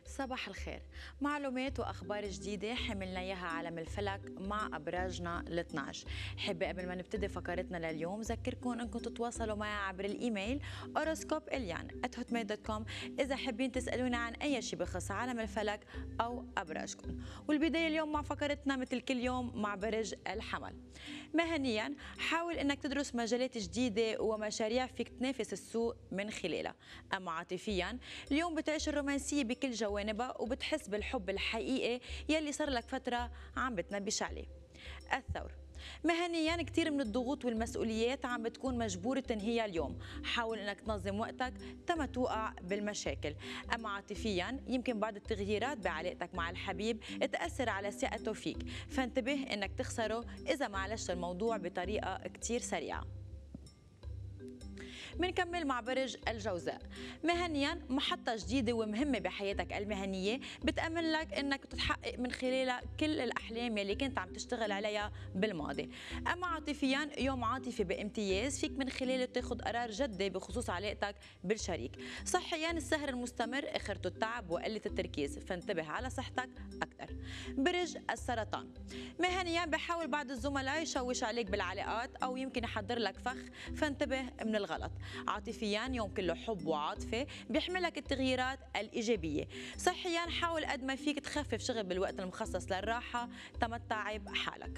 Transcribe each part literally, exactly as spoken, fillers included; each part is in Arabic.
صباح الخير. معلومات واخبار جديده حملنا اياها عالم الفلك مع ابراجنا ال اثنعش. حابه قبل ما نبتدي فقرتنا لليوم ذكركم انكم تتواصلوا معي عبر الايميل هوروسكوب اليان آت هوتميل دوت كوم اذا حابين تسالوني عن اي شيء بخص عالم الفلك او ابراجكم. والبدايه اليوم مع فقرتنا مثل كل يوم مع برج الحمل. مهنيا حاول انك تدرس مجالات جديده ومشاريع فيك تنافس السوق من خلالها. اما عاطفيا اليوم بتعيش الرومانسيه بكل جوانبها وبتحس بالحب الحقيقي يلي صار لك فتره عم بتنبش عليه. الثور مهنيا كثير من الضغوط والمسؤوليات عم بتكون مجبور تنهيها اليوم، حاول انك تنظم وقتك تما توقع بالمشاكل. اما عاطفيا يمكن بعض التغييرات بعلاقتك مع الحبيب تاثر على ثقته فيك، فانتبه انك تخسره اذا ما عالجت الموضوع بطريقه كثير سريعه. منكمل مع برج الجوزاء. مهنيا محطة جديدة ومهمة بحياتك المهنية بتأمن لك انك تتحقق من خلالها كل الأحلام يلي كنت عم تشتغل عليها بالماضي. أما عاطفيا يوم عاطفي بامتياز فيك من خلاله تاخذ قرار جدي بخصوص علاقتك بالشريك. صحيا السهر المستمر اخرته التعب وقلة التركيز، فانتبه على صحتك أكثر. برج السرطان. مهنيا بحاول بعض الزملاء يشوش عليك بالعلاقات أو يمكن يحضر لك فخ، فانتبه من الغلط. عاطفيا يوم كله حب وعاطفه بيحملك التغييرات الايجابيه. صحيا حاول قد ما فيك تخفف شغل بالوقت المخصص للراحه تمتعي بحالك.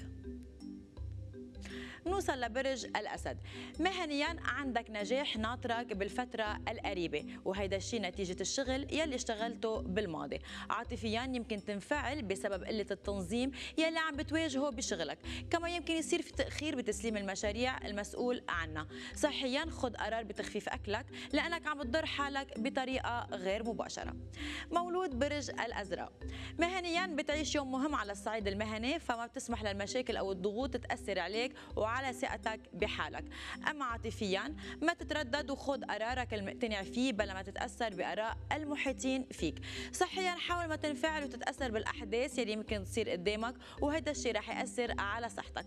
نوصل لبرج الأسد. مهنيا عندك نجاح ناطرك بالفترة القريبة وهيدا الشيء نتيجة الشغل يلي اشتغلته بالماضي. عاطفيا يمكن تنفعل بسبب قلة التنظيم يلي عم بتواجهه بشغلك، كما يمكن يصير في تأخير بتسليم المشاريع المسؤول عنها. صحيا خذ قرار بتخفيف أكلك لأنك عم تضر حالك بطريقة غير مباشرة. مولود برج الأزرق. مهنيا بتعيش يوم مهم على الصعيد المهني، فما بتسمح للمشاكل أو الضغوط تأثر عليك وعلى ثقتك بحالك. أما عاطفيا ما تتردد وخذ قرارك المقتنع فيه بلا ما تتأثر بآراء المحيطين فيك. صحيا حاول ما تنفعل وتتأثر بالأحداث يلي يمكن تصير قدامك وهذا الشيء رح يأثر على صحتك.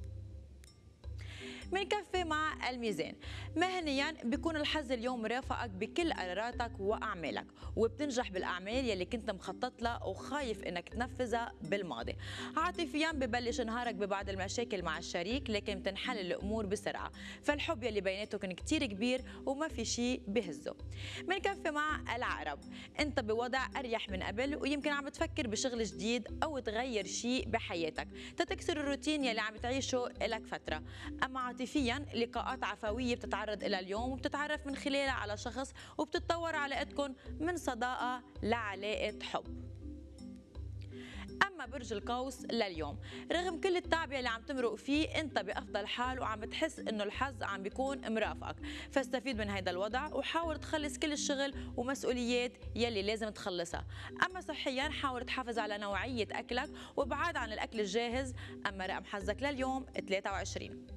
منكفي مع الميزان. مهنيا بيكون الحظ اليوم رافقك بكل قراراتك واعمالك وبتنجح بالاعمال يلي كنت مخطط لها وخايف انك تنفذها بالماضي. عاطفيا ببلش نهارك ببعض المشاكل مع الشريك لكن بتنحل الامور بسرعه، فالحب يلي بيناتكم كثير كبير وما في شيء بهزه. منكفي مع العقرب. انت بوضع اريح من قبل ويمكن عم تفكر بشغل جديد او تغير شيء بحياتك تتكسر الروتين يلي عم تعيشه لك فتره. اما عاطفيا لقاءات عفويه بتتعرض لها اليوم وبتتعرف من خلالها على شخص وبتتطور علاقتكم من صداقه لعلاقه حب. أما برج القوس لليوم، رغم كل التعب اللي عم تمرق فيه أنت بأفضل حال وعم بتحس إنه الحظ عم بيكون مرافقك، فاستفيد من هذا الوضع وحاول تخلص كل الشغل ومسؤوليات يلي لازم تخلصها. أما صحيا حاول تحافظ على نوعية أكلك وابعد عن الأكل الجاهز. أما رقم حظك لليوم ثلاثة وعشرين.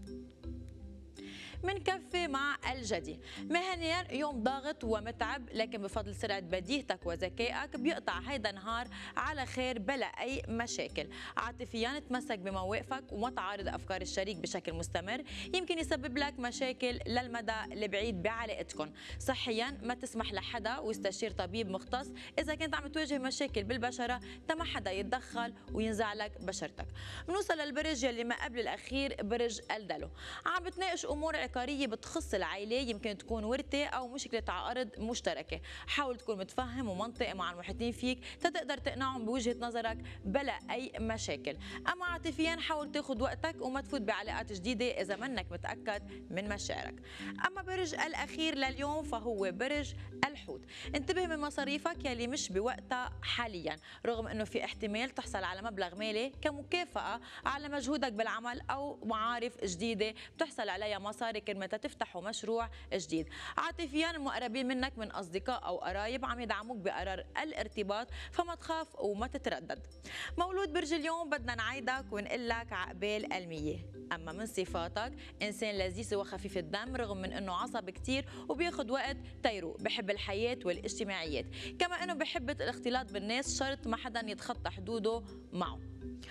منكفي مع الجدي. مهنيا يوم ضاغط ومتعب لكن بفضل سرعة بديهتك وذكائك بيقطع هيدا النهار على خير بلا أي مشاكل. عاطفيا تمسك بمواقفك وما تعارض أفكار الشريك بشكل مستمر، يمكن يسبب لك مشاكل للمدى البعيد بعلاقتكم. صحيا ما تسمح لحدا واستشير طبيب مختص إذا كنت عم تواجه مشاكل بالبشرة تما حدا يتدخل وينزع لك بشرتك. بنوصل للبرج يلي ما قبل الأخير برج الدلو. عم بتناقش أمور عقارية بتخص العائلة، يمكن تكون ورثة أو مشكلة عقارض مشتركة. حاول تكون متفهم ومنطقي مع المحيطين فيك تتقدر تقنعهم بوجهة نظرك بلا أي مشاكل. أما عاطفيا حاول تاخد وقتك وما تفوت بعلاقات جديدة إذا منك متأكد من مشاعرك. أما برج الأخير لليوم فهو برج الحوت. انتبه من مصاريفك يلي مش بوقتها حاليا، رغم أنه في احتمال تحصل على مبلغ مالي كمكافأة على مجهودك بالعمل أو معارف جديدة بتحصل عليها مصاري كرمال تفتحوا مشروع جديد. عاطفيا المقربين منك من اصدقاء او قرايب عم يدعموك بقرار الارتباط، فما تخاف وما تتردد. مولود برج اليوم بدنا نعيدك ونقول لك عقبال المية. اما من صفاتك انسان لذيذ وخفيف الدم رغم من انه عصب كتير وبياخد وقت تيروق، بحب الحياه والاجتماعيات، كما انه بحب الاختلاط بالناس شرط ما حدا يتخطى حدوده معه.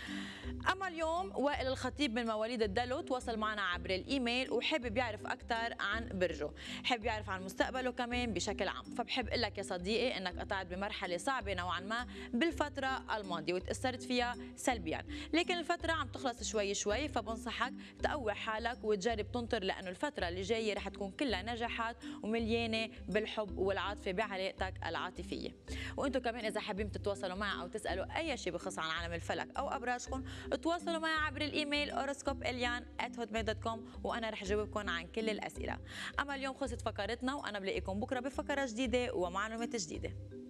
أما اليوم وائل الخطيب من مواليد الدلو تواصل معنا عبر الإيميل وحابب يعرف أكثر عن برجه، حابب يعرف عن مستقبله كمان بشكل عام. فبحب أقول لك يا صديقي إنك قطعت بمرحلة صعبة نوعا ما بالفترة الماضية وتأثرت فيها سلبيا، لكن الفترة عم تخلص شوي شوي، فبنصحك تقوي حالك وتجرب تنطر، لأنه الفترة اللي جاية رح تكون كلها نجاحات ومليانة بالحب والعاطفة بعلاقتك العاطفية. وانتم كمان إذا حابين تتواصلوا معي أو تسألوا أي شيء بخص عن عالم الفلك أو أبراجكم، تواصلوا معي عبر الإيميل horoscope elian at hotmail dot com وأنا رح جاوبكم عن كل الأسئلة. أما اليوم خلصت فقرتنا، وأنا بلاقيكم بكرة بفقرة جديدة ومعلومات جديدة.